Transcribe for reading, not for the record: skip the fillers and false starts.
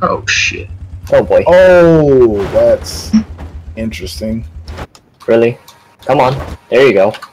Oh shit. Oh boy. Oh, that's interesting. Really? Come on. There you go.